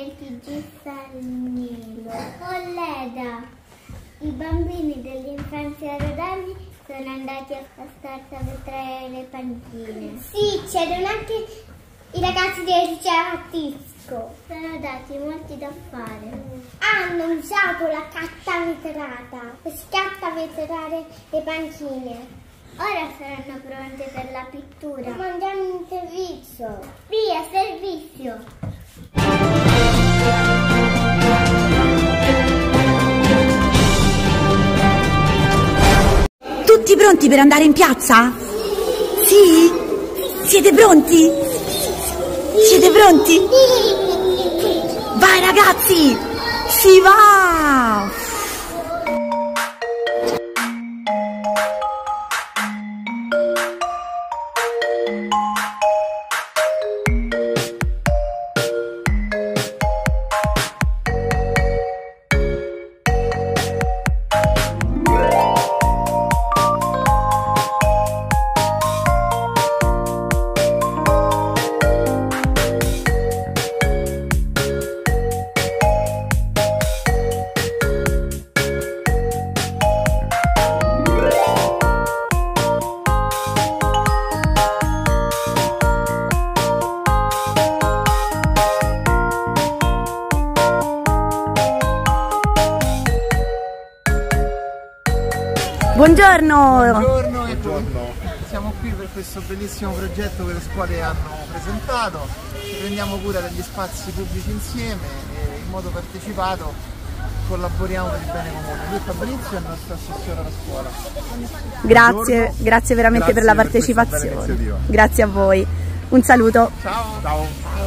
del TG Sannilo. Colleda, i bambini dell'infanzia Rodani sono andati a starsi a vedere le panchine. Sì, c'erano anche i ragazzi del liceo Attisco. Sono dati molti da fare. Hanno usato la carta vetrata per scattavetrare le panchine. Ora saranno pronte per la pittura. Mandiamo in servizio. Via, servizio. Tutti pronti per andare in piazza? Sì? Siete pronti? Siete pronti? Vai ragazzi! Si va! Buongiorno! Buongiorno, siamo qui per questo bellissimo progetto che le scuole hanno presentato. Ci prendiamo cura degli spazi pubblici insieme e in modo partecipato collaboriamo per il bene comune. Luca Brizio è il nostro assessore alla scuola. Grazie veramente per la partecipazione. Grazie a voi. Un saluto. Ciao! Ciao!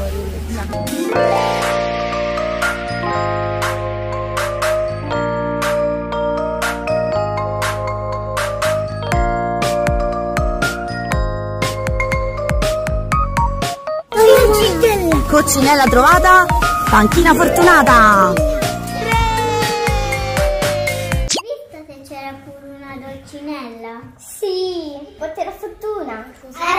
Coccinella trovata, panchina fortunata! Hai visto se c'era pure una dolcinella? Sì, porterò fortuna.